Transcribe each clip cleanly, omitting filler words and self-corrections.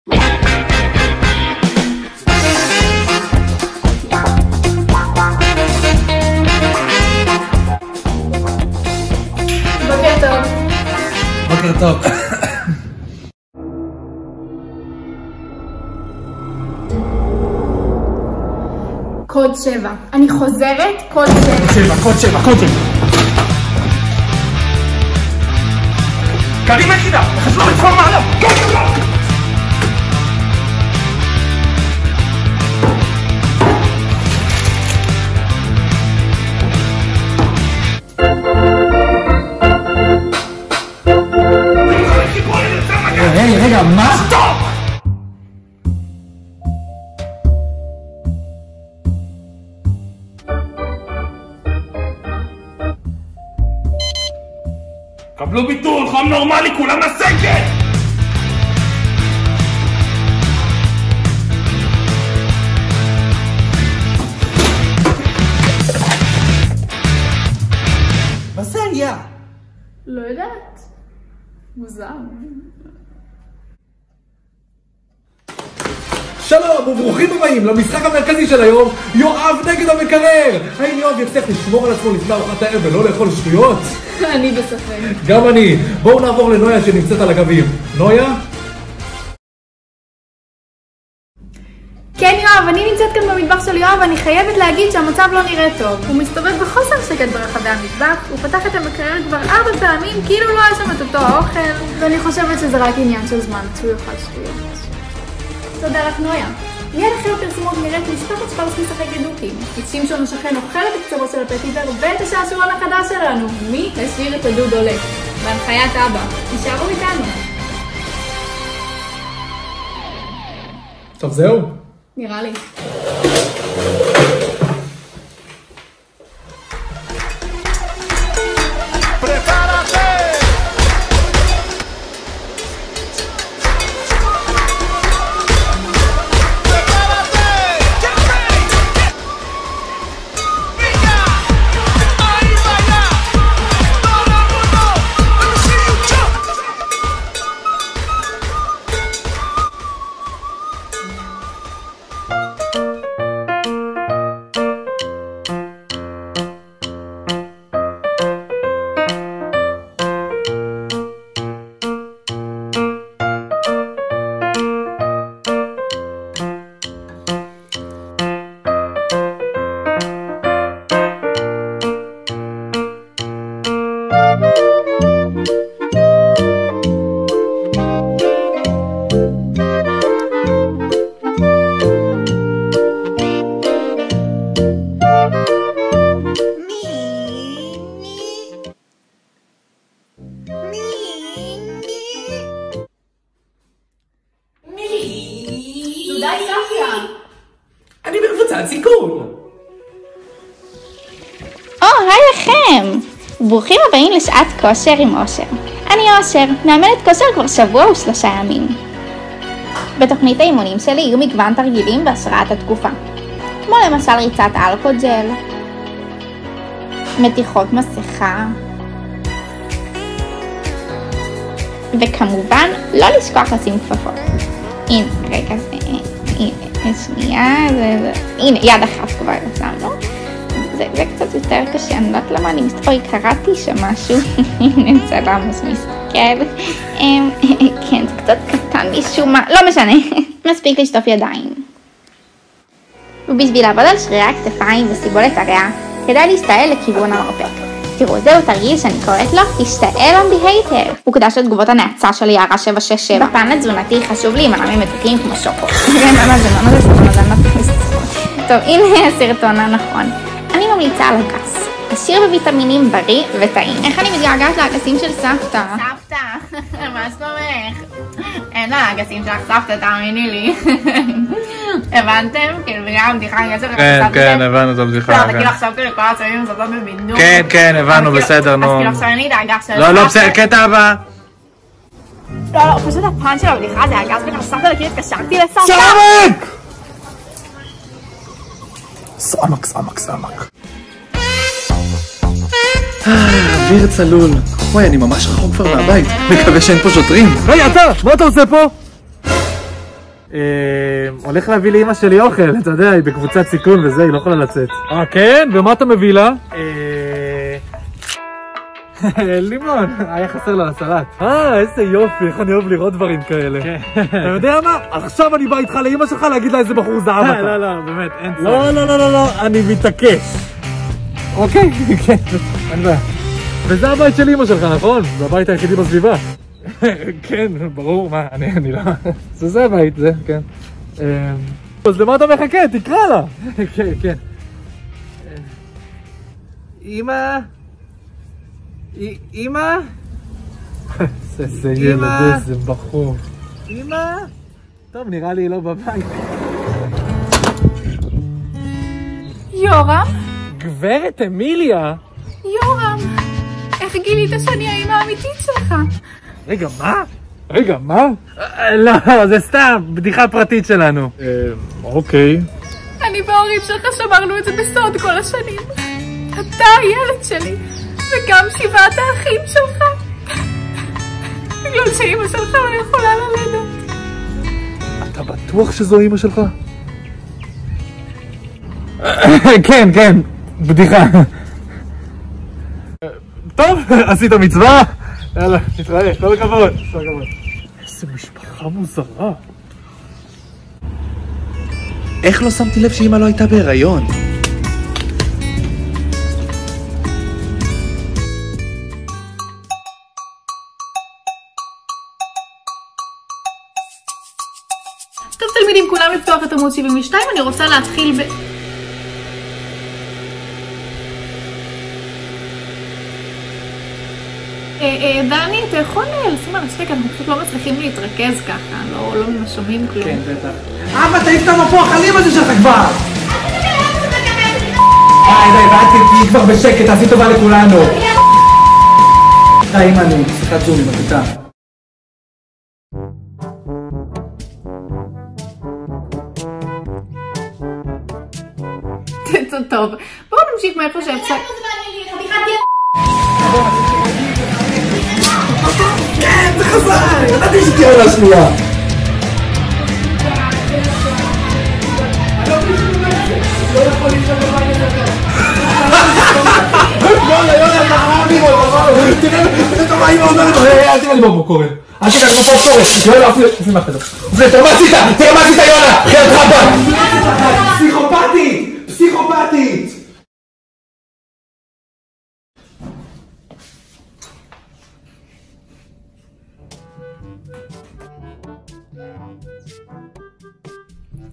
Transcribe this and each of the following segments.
בוקר טוב. בוקר טוב. קוד 7. אני חוזרת, קוד 7. קוד 7. קדימה יחידה, חשוב לצחור מעליו. רגע, מה? סטופ! קבלו ביטול, חום נורמלי, כולם לסגת! מה זה היה? לא יודעת. מוזר. שלום וברוכים הבאים למשחק המרכזי של היום, יואב נגד המקרר! האם יואב יצליח לשמור על עצמו לפני ארוחת הערב ולא לאכול שטויות? אני בספק. גם אני. בואו נעבור לנויה שנמצאת על הגבים. נויה? כן יואב, אני נמצאת כאן במטבח של יואב ואני חייבת להגיד שהמצב לא נראה טוב. הוא מסתובב בחוסר שקט ברחבי המטבח, הוא פתח את המקרר כבר 4 פעמים כאילו לא היה שם את אותו האוכל, ואני חושבת שזה רק עניין של זמן, שהוא יאכל שטויות. תודה לך נויה. מיד אחרי הפרסומות נראית משפחת שפרס משחק ידוקים. את שמשון השכן אוכל את הקצרו של הפטיבר ואת השעשועון החדש שלנו. מי השאיר את הדוד עולה? בהנחיית אבא. תישארו איתנו. טוב זהו? נראה לי. אני בקבוצת סיכון. היי לכם! ברוכים הבאים לשעת כושר עם אושר. אני אושר, מאמנת כושר כבר שבוע ו3 ימים. בתוכנית האימונים שלי יהיו מגוון תרגילים בהשראת התקופה, כמו למשל ריצת אלכוג'ל, מתיחות מסכה, וכמובן לא לשכוח לשים כפפות. הנה, רגע, הנה, שנייה, הנה, יד אחת כבר שמנו. זה קצת יותר קשה, אני לא יודעת למה אני אוי, קראתי שמשהו, הנה צלם מסתכל, כן, זה קצת קטן משום מה, לא משנה, מספיק לשטוף ידיים. ובשביל לעבוד על שרירי הכתפיים וסיבולת הריאה, כדאי להסתעל לכיוון המרפק. תראו, זהו תרגיל שאני קוראת לו, תשתעל on the hater. הוא קדש לתגובות הנאצה של יערה 767. בפן התזונתי חשוב להימנע ממתוקים כמו שוקו. טוב, הנה הסרטון הנכון. אני ממליצה על אגס. עשיר בוויטמינים, בריא וטעים. איך אני מתגעגעת לאגסים של סבתא? סבתא, מה שלומך? אין לה אגסים שלך סבתא, תאמיני לי. הבנתם? כאילו בגלל הבדיחה הגסר. כן, הבנו את הבדיחה. לא, אתה כאילו עכשיו כאילו כל הצעבים מסתות בבידור. כן, הבנו, בסדר, נו. אז כאילו עכשיו אני את האגס של לא, בסדר, קטע הבא. לא, פשוט הפן של הבדיחה זה האגס בגלל סבתא וכאילו התקשרתי לסבתא. סמק. אוויר צלול. וואי, אני ממש רחוק כבר מהבית. מקווה שאין פה שוטרים. היי, אתה! מה אתה עושה פה? הולך להביא לאמא שלי אוכל, אתה יודע, היא בקבוצת סיכון וזה, היא לא יכולה לצאת. כן? ומה אתה מביא לה? לימון, היה חסר לה לסלט. איזה יופי, איך אני אוהב לראות דברים כאלה. אתה יודע מה? עכשיו אני בא איתך לאמא שלך להגיד לה איזה בחור זהב אתה. לא, באמת, אין צורך. לא, אני מתעקש. אוקיי, כן, אין בעיה. וזה הבית של אמא שלך, נכון? זה הבית היחידי בסביבה. כן, ברור, מה, אני לא... זה הבית, זה, כן. אז למה אתה מחכה? תקרא לה. כן. אמא? אמא? איזה ילד, איזה בחור. אמא? טוב, נראה לי לא בבית. יורם? גברת אמיליה? יורם, איך גילית שאני האמא האמיתית שלך? רגע, מה? לא, זה סתם, בדיחה פרטית שלנו. אוקיי. אני וההורים שלך שמרנו את זה בסוד כל השנים. אתה הילד שלי, וגם 7 האחים שלך. בגלל שאמא שלך לא יכולה ללדת. אתה בטוח שזו אמא שלך? כן, בדיחה. טוב, עשית מצווה? יאללה, נתראה, כל הכבוד. איזה משפחה מוזרה. איך לא שמתי לב שאמא לא הייתה בהיריון? טוב תלמידים, כולם לפתוח את עמוד 72, אני רוצה להתחיל ב... דני, אתה יכול לשים על השקט, אנחנו פשוט לא מצליחים להתרכז ככה, לא שומעים כלום. כן, בטח. אבא, תעיף את המפוח החלים הזה שלך כבר! די, תהיי כבר בשקט, תעשי טובה לכולנו. די, אמא, אני שיחת זום עם הכיתה. טוב, בואו נמשיך מאיפה שאפשר. כן, זה חזר! ידעתי שתהיה עונה שנייה! יונה, מה אמיר? תראה מה אמא אומרת! אל תראה לי בבוקורת. אל תראה לי בבוקורת. יונה, אופי מה חדר. תראה מה עשית, יונה! חייאת חפה! פסיכופתית!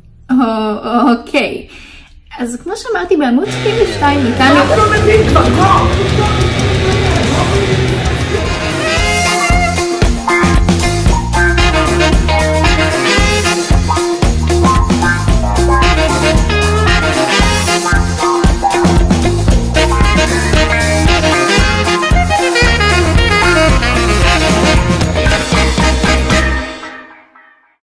אוקיי, אז כמו שאמרתי בעמוד 72 ניתן... אתה לא מבין כבר,